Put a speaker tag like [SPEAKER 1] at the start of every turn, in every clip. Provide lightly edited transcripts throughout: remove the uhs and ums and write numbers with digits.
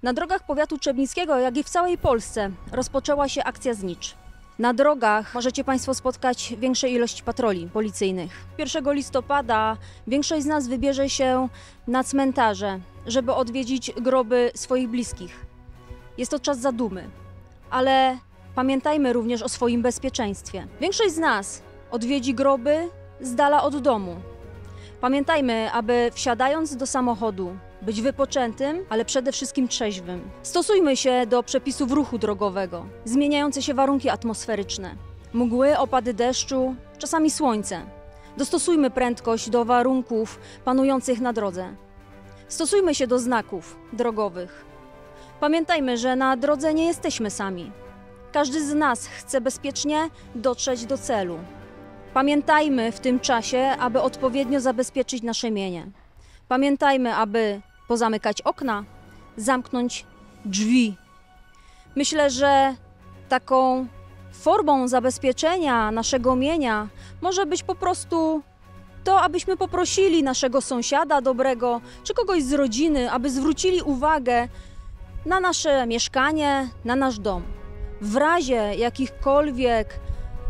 [SPEAKER 1] Na drogach powiatu trzebnickiego, jak i w całej Polsce, rozpoczęła się akcja Znicz. Na drogach możecie Państwo spotkać większą ilość patroli policyjnych. 1 listopada większość z nas wybierze się na cmentarze, żeby odwiedzić groby swoich bliskich. Jest to czas zadumy, ale pamiętajmy również o swoim bezpieczeństwie. Większość z nas odwiedzi groby z dala od domu. Pamiętajmy, aby wsiadając do samochodu, być wypoczętym, ale przede wszystkim trzeźwym. Stosujmy się do przepisów ruchu drogowego. Zmieniające się warunki atmosferyczne, mgły, opady deszczu, czasami słońce. Dostosujmy prędkość do warunków panujących na drodze. Stosujmy się do znaków drogowych. Pamiętajmy, że na drodze nie jesteśmy sami. Każdy z nas chce bezpiecznie dotrzeć do celu. Pamiętajmy w tym czasie, aby odpowiednio zabezpieczyć nasze mienie. Pamiętajmy, aby pozamykać okna, zamknąć drzwi. Myślę, że taką formą zabezpieczenia naszego mienia może być po prostu to, abyśmy poprosili naszego sąsiada dobrego czy kogoś z rodziny, aby zwrócili uwagę na nasze mieszkanie, na nasz dom. W razie jakichkolwiek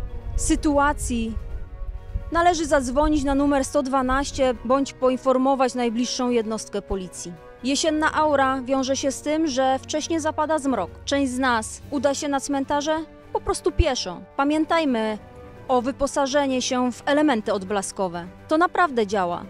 [SPEAKER 1] sytuacji należy zadzwonić na numer 112 bądź poinformować najbliższą jednostkę policji. Jesienna aura wiąże się z tym, że wcześniej zapada zmrok. Część z nas uda się na cmentarze po prostu pieszo. Pamiętajmy o wyposażeniu się w elementy odblaskowe. To naprawdę działa.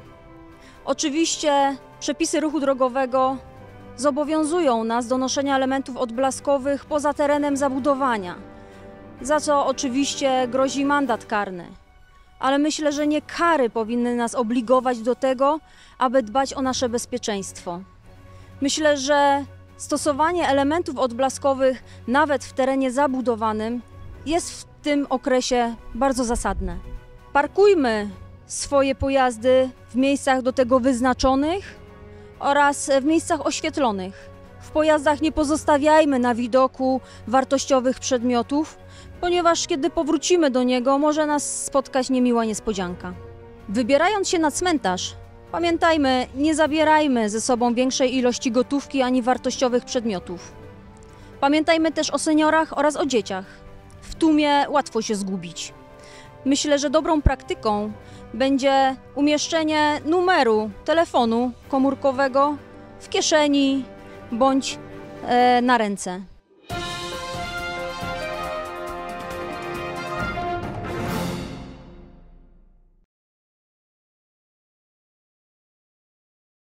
[SPEAKER 1] Oczywiście przepisy ruchu drogowego zobowiązują nas do noszenia elementów odblaskowych poza terenem zabudowania, za co oczywiście grozi mandat karny. Ale myślę, że nie kary powinny nas obligować do tego, aby dbać o nasze bezpieczeństwo. Myślę, że stosowanie elementów odblaskowych nawet w terenie zabudowanym jest w tym okresie bardzo zasadne. Parkujmy swoje pojazdy w miejscach do tego wyznaczonych oraz w miejscach oświetlonych. W pojazdach nie pozostawiajmy na widoku wartościowych przedmiotów, ponieważ kiedy powrócimy do niego, może nas spotkać niemiła niespodzianka. Wybierając się na cmentarz, pamiętajmy, nie zabierajmy ze sobą większej ilości gotówki ani wartościowych przedmiotów. Pamiętajmy też o seniorach oraz o dzieciach. W tłumie łatwo się zgubić. Myślę, że dobrą praktyką będzie umieszczenie numeru telefonu komórkowego w kieszeni bądź na ręce.